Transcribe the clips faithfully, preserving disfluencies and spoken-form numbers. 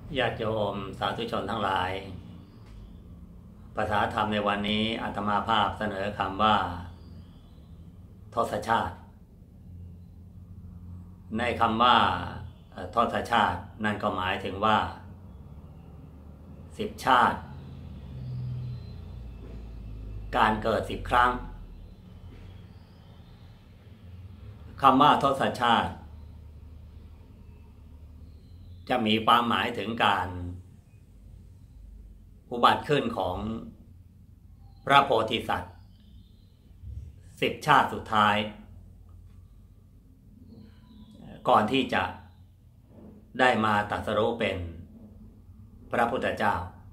ญาติโยมสาธุชนทั้งหลายภาษาธรรมในวันนี้อาตมาภาพเสนอคำว่าทศชาติในคำว่าทศชาตินั่นก็หมายถึงว่าสิบชาติการเกิดสิบครั้งคำว่าทศชาติจะมีความหมายถึงการอุบัติขึ้นของพระโพธิสัตว์สิบชาติสุดท้ายก่อนที่จะได้มาตรัสรู้เป็นพระพุทธเจ้า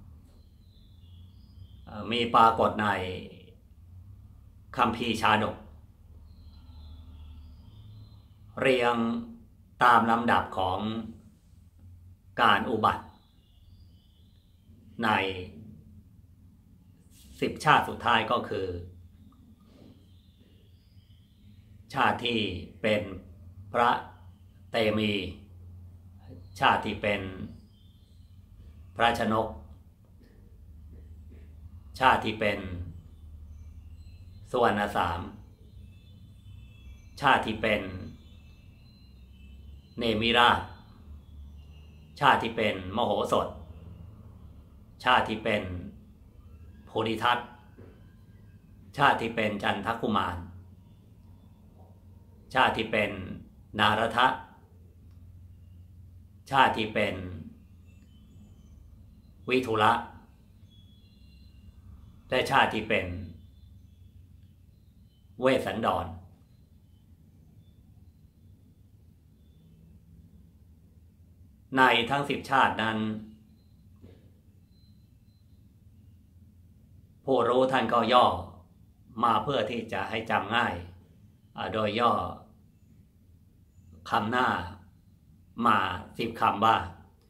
มีปรากฏในคัมภีร์ชาดกเรียงตามลำดับของการอุบัติในสิบชาติสุดท้ายก็คือชาติที่เป็นพระเตมีชาติที่เป็นพระชนกชาติที่เป็นสุวรรณสามชาติที่เป็นเนมิราชชาติที่เป็นมโหสถชาติที่เป็นโพธิทัตชาติที่เป็นจันทกุมารชาติที่เป็นนารทะชาติที่เป็นวิทุระและชาติที่เป็นเวสสันดรในทั้งสิบชาตินั้นผู้รู้ท่านก็ย่อมาเพื่อที่จะให้จำง่ายโดยย่อคำหน้ามาสิบคำว่า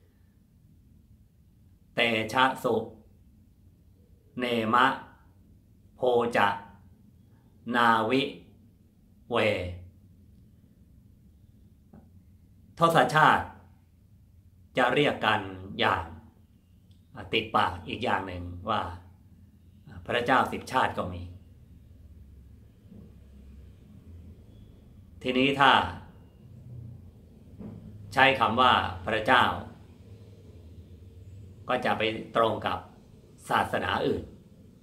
เตชะสุเนมะโพจะนาวิเวทศชาติจะเรียกกันอย่างติดปากอีกอย่างหนึ่งว่าพระเจ้าสิบชาติก็มีทีนี้ถ้าใช้คำว่าพระเจ้าก็จะไปตรงกับศาสนาอื่น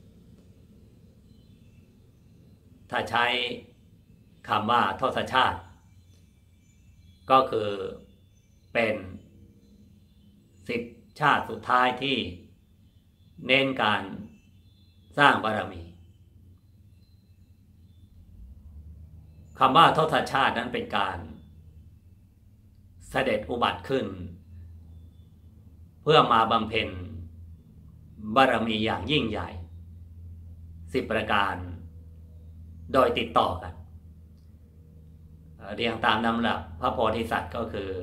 ถ้าใช้คำว่าทศชาติก็คือเป็นสิบชาติสุดท้ายที่เน้นการสร้างบารมีคำว่าทศชาตินั้นเป็นการเสด็จอุบัติขึ้นเพื่อมาบำเพ็ญบารมีอย่างยิ่งใหญ่สิบประการโดยติดต่อกันเรียงตามลำดับพระโพธิสัตว์ก็คือ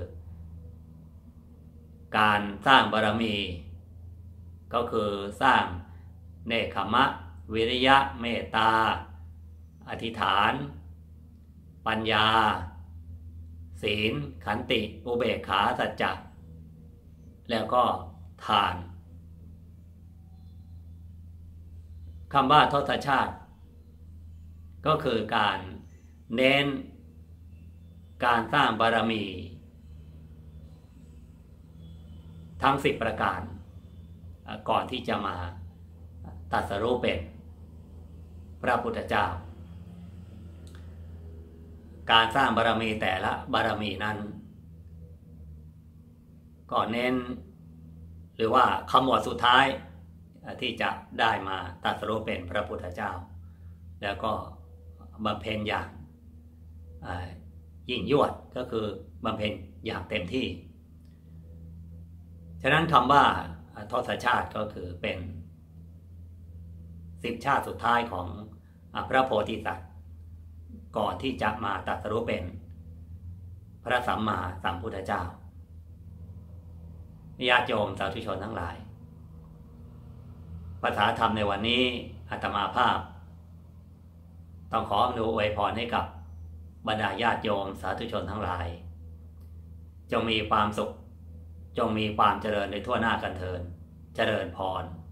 การสร้างบารมีก็คือสร้างเนกขมะวิริยะเมตตาอธิษฐานปัญญาศีลขันติอุเบกขาสัจจะแล้วก็ทานคำว่าทศชาติก็คือการเน้นการสร้างบารมีทั้งสิบประการก่อนที่จะมาตรัสรู้เป็นพระพุทธเจ้าการสร้างบารมีแต่ละบารมีนั้นก็เน้นหรือว่าขมวดสุดท้ายที่จะได้มาตรัสรู้เป็นพระพุทธเจ้าแล้วก็บำเพ็ญอย่างยิ่งยวดก็คือบำเพ็ญอย่างเต็มที่ฉะนั้นคำว่าทศชาติก็คือเป็นสิบชาติสุดท้ายของพระโพธิสัตว์ก่อนที่จะมาตรัสรู้เป็นพระสัมมาสัมพุทธเจ้าญาติโยมสาธุชนทั้งหลายภาษาธรรมในวันนี้อาตมาภาพต้องขออำนวยอวยพรให้กับบรรดาญาติโยมสาธุชนทั้งหลายจงมีความสุขจงมีความเจริญในทั่วหน้ากันเทินเจริญพร